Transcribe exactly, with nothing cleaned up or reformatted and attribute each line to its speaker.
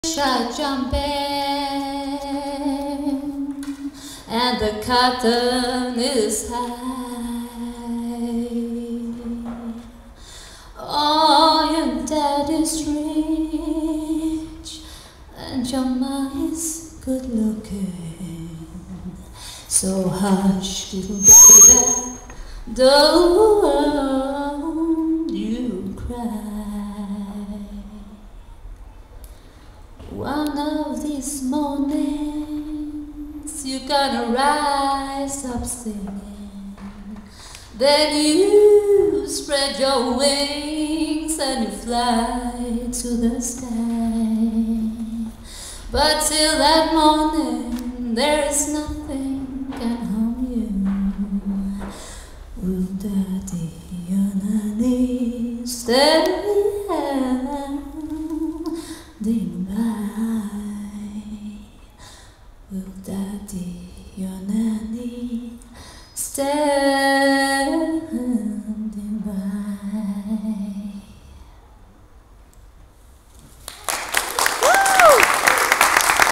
Speaker 1: I jump in, and the curtain is high. Oh, your dad is rich, and your ma is good looking. So hush, little baby, don't you cry. One of these mornings you're gonna rise up singing. Then you spread your wings and you fly to the sky. But till that morning there is nothing can harm you. Will daddy on her knees stay standing by? Will daddy, your nanny, stay